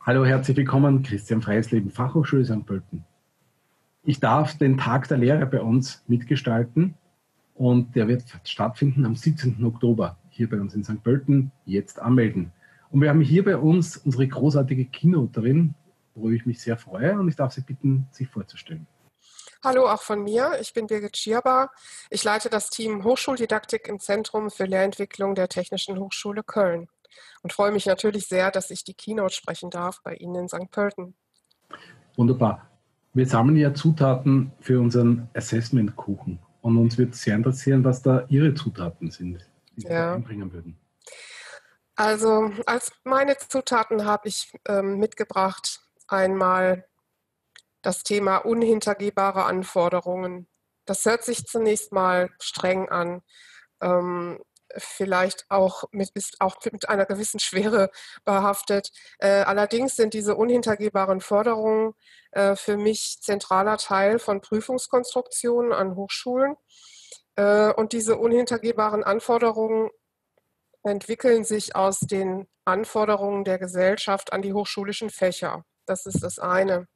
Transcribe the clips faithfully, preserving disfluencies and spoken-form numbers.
Hallo, herzlich willkommen, Christian Freisleben, Fachhochschule Sankt Pölten. Ich darf den Tag der Lehre bei uns mitgestalten und der wird stattfinden am siebzehnten Oktober hier bei uns in Sankt Pölten. Jetzt anmelden. Und wir haben hier bei uns unsere großartige Keynoterin, worüber ich mich sehr freue, und ich darf Sie bitten, sich vorzustellen. Hallo auch von mir, ich bin Birgit Schierbar. Ich leite das Team Hochschuldidaktik im Zentrum für Lehrentwicklung der Technischen Hochschule Köln und freue mich natürlich sehr, dass ich die Keynote sprechen darf bei Ihnen in Sankt Pölten. Wunderbar. Wir sammeln ja Zutaten für unseren Assessment-Kuchen und uns wird sehr interessieren, was da Ihre Zutaten sind, die Sie Ja. da einbringen würden. Also als meine Zutaten habe ich ähm, mitgebracht einmal das Thema unhintergehbare Anforderungen. Das hört sich zunächst mal streng an, ähm, vielleicht auch mit, ist auch mit einer gewissen Schwere behaftet. Äh, allerdings sind diese unhintergehbaren Forderungen äh, für mich zentraler Teil von Prüfungskonstruktionen an Hochschulen. Äh, und diese unhintergehbaren Anforderungen entwickeln sich aus den Anforderungen der Gesellschaft an die hochschulischen Fächer. Das ist das eine.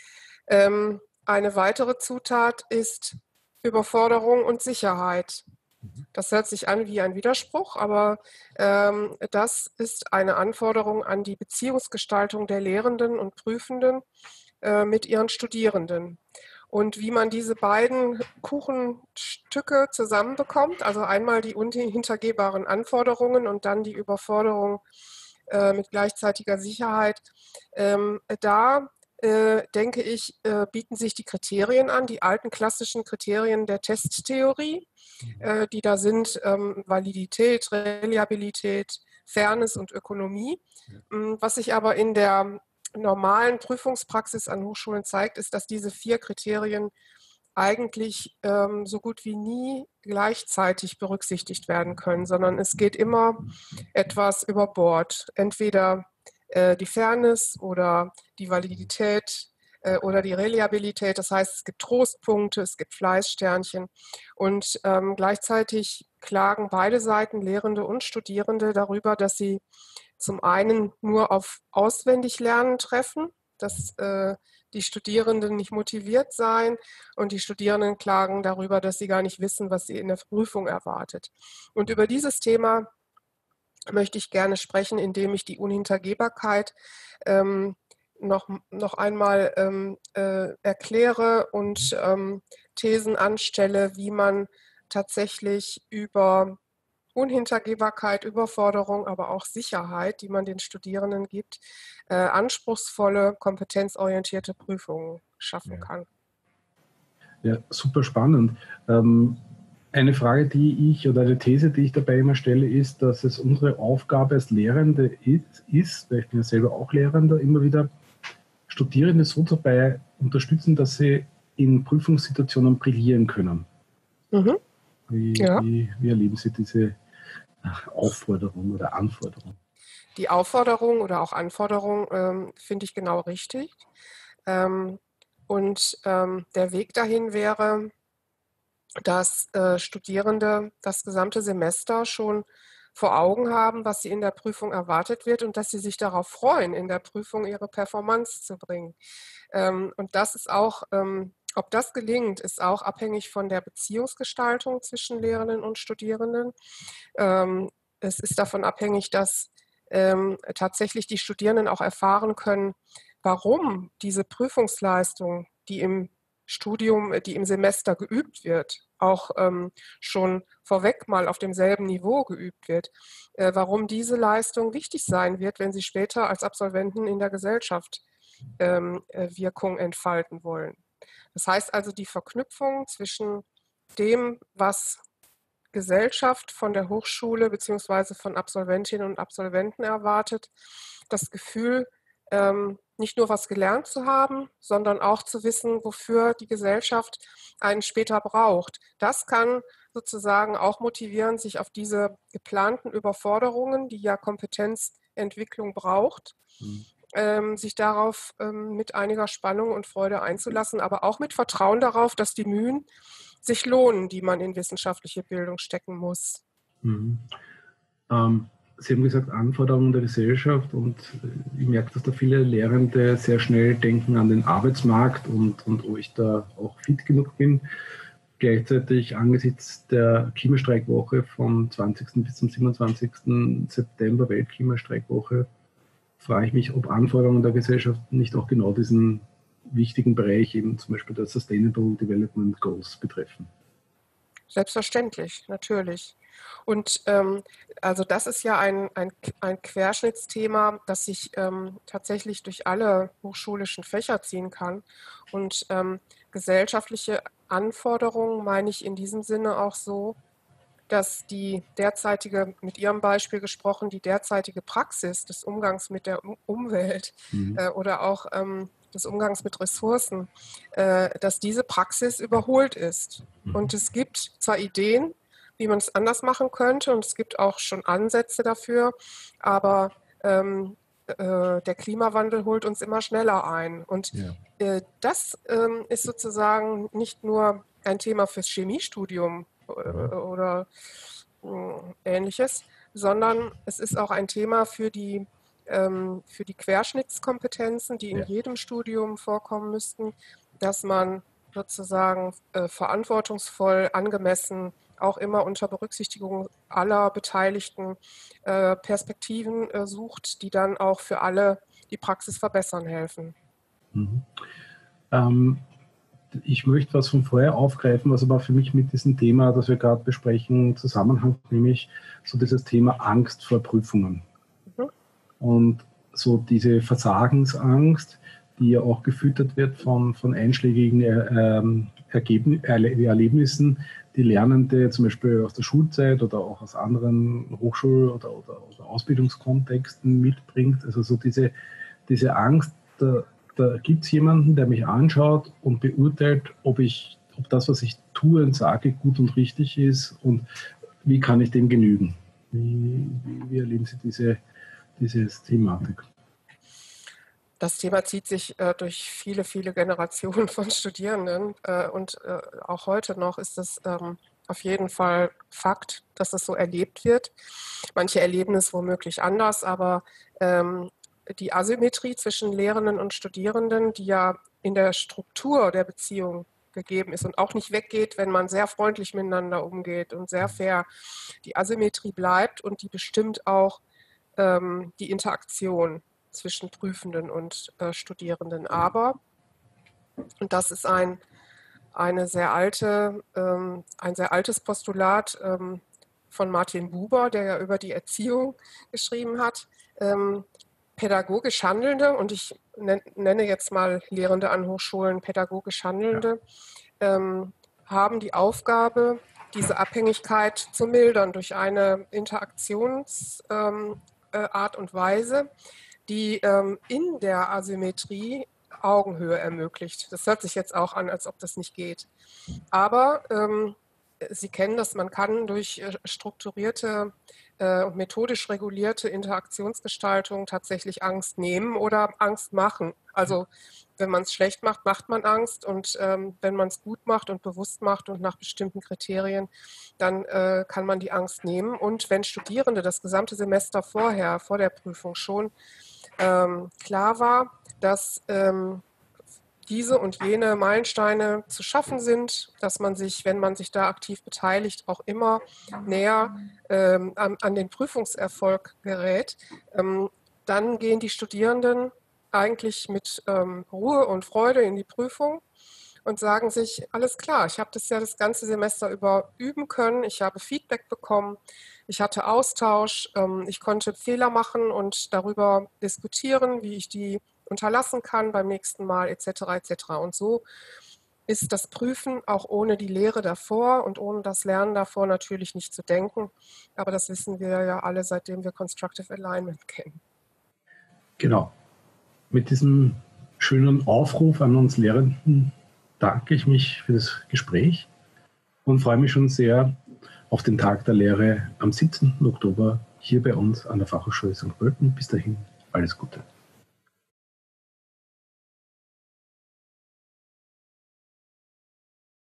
Ähm, eine weitere Zutat ist Überforderung und Sicherheit. Das hört sich an wie ein Widerspruch, aber ähm, das ist eine Anforderung an die Beziehungsgestaltung der Lehrenden und Prüfenden äh, mit ihren Studierenden. Und wie man diese beiden Kuchenstücke zusammenbekommt, also einmal die unhintergehbaren Anforderungen und dann die Überforderung äh, mit gleichzeitiger Sicherheit, ähm, da Äh, denke ich, äh, bieten sich die Kriterien an, die alten klassischen Kriterien der Testtheorie, äh, die da sind, ähm, Validität, Reliabilität, Fairness und Ökonomie. Ja. Was sich aber in der normalen Prüfungspraxis an Hochschulen zeigt, ist, dass diese vier Kriterien eigentlich ähm, so gut wie nie gleichzeitig berücksichtigt werden können, sondern es geht immer etwas über Bord. Entweder die Fairness oder die Validität äh, oder die Reliabilität. Das heißt, es gibt Trostpunkte, es gibt Fleißsternchen und ähm, gleichzeitig klagen beide Seiten, Lehrende und Studierende, darüber, dass sie zum einen nur auf Auswendiglernen treffen, dass äh, die Studierenden nicht motiviert seien und die Studierenden klagen darüber, dass sie gar nicht wissen, was sie in der Prüfung erwartet. Und über dieses Thema möchte ich gerne sprechen, indem ich die Unhintergehbarkeit ähm, noch, noch einmal ähm, äh, erkläre und ähm, Thesen anstelle, wie man tatsächlich über Unhintergehbarkeit, Überforderung, aber auch Sicherheit, die man den Studierenden gibt, äh, anspruchsvolle, kompetenzorientierte Prüfungen schaffen kann. Ja, super spannend. Ähm Eine Frage, die ich oder eine These, die ich dabei immer stelle, ist, dass es unsere Aufgabe als Lehrende ist, ist, weil ich bin ja selber auch Lehrender, immer wieder Studierende so dabei unterstützen, dass sie in Prüfungssituationen brillieren können. Mhm. Wie, ja. wie, wie erleben Sie diese Aufforderung oder Anforderung? Die Aufforderung oder auch Anforderung ähm, finde ich genau richtig. Ähm, und ähm, der Weg dahin wäre, dass äh, Studierende das gesamte Semester schon vor Augen haben, was sie in der Prüfung erwartet wird und dass sie sich darauf freuen, in der Prüfung ihre Performance zu bringen. Ähm, und das ist auch, ähm, ob das gelingt, ist auch abhängig von der Beziehungsgestaltung zwischen Lehrenden und Studierenden. Ähm, es ist davon abhängig, dass ähm, tatsächlich die Studierenden auch erfahren können, warum diese Prüfungsleistung, die im Studium, die im Semester geübt wird, auch ähm, schon vorweg mal auf demselben Niveau geübt wird, äh, warum diese Leistung wichtig sein wird, wenn sie später als Absolventen in der Gesellschaft ähm, äh, Wirkung entfalten wollen. Das heißt also die Verknüpfung zwischen dem, was Gesellschaft von der Hochschule bzw. von Absolventinnen und Absolventen erwartet, das Gefühl, ähm, nicht nur was gelernt zu haben, sondern auch zu wissen, wofür die Gesellschaft einen später braucht. Das kann sozusagen auch motivieren, sich auf diese geplanten Überforderungen, die ja Kompetenzentwicklung braucht, mhm. ähm, sich darauf ähm, mit einiger Spannung und Freude einzulassen, aber auch mit Vertrauen darauf, dass die Mühen sich lohnen, die man in wissenschaftliche Bildung stecken muss. Mhm. Ähm, Sie haben gesagt, Anforderungen der Gesellschaft, und ich merke, dass da viele Lehrende sehr schnell denken an den Arbeitsmarkt und, und ob ich da auch fit genug bin. Gleichzeitig angesichts der Klimastreikwoche vom zwanzigsten bis zum siebenundzwanzigsten September, Weltklimastreikwoche, frage ich mich, ob Anforderungen der Gesellschaft nicht auch genau diesen wichtigen Bereich, eben zum Beispiel der Sustainable Development Goals, betreffen. Selbstverständlich, natürlich. Und ähm, also das ist ja ein, ein, ein Querschnittsthema, das sich ähm, tatsächlich durch alle hochschulischen Fächer ziehen kann. Und ähm, gesellschaftliche Anforderungen meine ich in diesem Sinne auch so, dass die derzeitige, mit Ihrem Beispiel gesprochen, die derzeitige Praxis des Umgangs mit der Umwelt mhm. äh, oder auch ähm, des Umgangs mit Ressourcen, äh, dass diese Praxis überholt ist. Mhm. Und es gibt zwar Ideen, wie man es anders machen könnte, und es gibt auch schon Ansätze dafür, aber ähm, äh, der Klimawandel holt uns immer schneller ein. Und ja. äh, das ähm, ist sozusagen nicht nur ein Thema fürs Chemiestudium oder, oder äh, Ähnliches, sondern es ist auch ein Thema für die, ähm, für die Querschnittskompetenzen, die in ja. jedem Studium vorkommen müssten, dass man sozusagen äh, verantwortungsvoll, angemessen, auch immer unter Berücksichtigung aller beteiligten äh, Perspektiven äh, sucht, die dann auch für alle die Praxis verbessern helfen. Mhm. Ähm, ich möchte was von vorher aufgreifen, was aber für mich mit diesem Thema, das wir gerade besprechen, zusammenhängt, nämlich so dieses Thema Angst vor Prüfungen. Mhm. Und so diese Versagensangst, die ja auch gefüttert wird von, von einschlägigen ähm, Ergebnis, Erlebnissen, die Lernende zum Beispiel aus der Schulzeit oder auch aus anderen Hochschul- oder, oder, oder Ausbildungskontexten mitbringt. Also so diese, diese Angst, da, da gibt es jemanden, der mich anschaut und beurteilt, ob, ich, ob das, was ich tue und sage, gut und richtig ist und wie kann ich dem genügen. Wie, wie, wie erleben Sie diese, diese Thematik? Das Thema zieht sich äh, durch viele, viele Generationen von Studierenden äh, und äh, auch heute noch ist es ähm, auf jeden Fall Fakt, dass es so erlebt wird. Manche erleben es womöglich anders, aber ähm, die Asymmetrie zwischen Lehrenden und Studierenden, die ja in der Struktur der Beziehung gegeben ist und auch nicht weggeht, wenn man sehr freundlich miteinander umgeht und sehr fair, die Asymmetrie bleibt und die bestimmt auch ähm, die Interaktion zwischen Prüfenden und äh, Studierenden. Aber, und das ist ein, eine sehr alte, ähm, ein sehr altes Postulat ähm, von Martin Buber, der ja über die Erziehung geschrieben hat, ähm, pädagogisch Handelnde, und ich nenne jetzt mal Lehrende an Hochschulen pädagogisch Handelnde, ähm, haben die Aufgabe, diese Abhängigkeit zu mildern durch eine Interaktionsart ähm, und Weise, die ähm, in der Asymmetrie Augenhöhe ermöglicht. Das hört sich jetzt auch an, als ob das nicht geht. Aber ähm, Sie kennen das, man kann durch äh, strukturierte äh, und methodisch regulierte Interaktionsgestaltung tatsächlich Angst nehmen oder Angst machen. Also wenn man es schlecht macht, macht man Angst, und ähm, wenn man es gut macht und bewusst macht und nach bestimmten Kriterien, dann äh, kann man die Angst nehmen. Und wenn Studierende das gesamte Semester vorher, vor der Prüfung schon ähm, klar war, dass ähm, diese und jene Meilensteine zu schaffen sind, dass man sich, wenn man sich da aktiv beteiligt, auch immer näher ähm, an, an den Prüfungserfolg gerät, ähm, dann gehen die Studierenden eigentlich mit ähm, Ruhe und Freude in die Prüfung und sagen sich, alles klar, ich habe das ja das ganze Semester über üben können, ich habe Feedback bekommen, ich hatte Austausch, ähm, ich konnte Fehler machen und darüber diskutieren, wie ich die unterlassen kann beim nächsten Mal, et cetera et cetera. Und so ist das Prüfen auch ohne die Lehre davor und ohne das Lernen davor natürlich nicht zu denken. Aber das wissen wir ja alle, seitdem wir Constructive Alignment kennen. Genau. Mit diesem schönen Aufruf an uns Lehrenden danke ich mich für das Gespräch und freue mich schon sehr auf den Tag der Lehre am siebzehnten Oktober hier bei uns an der Fachhochschule Sankt Pölten. Bis dahin, alles Gute.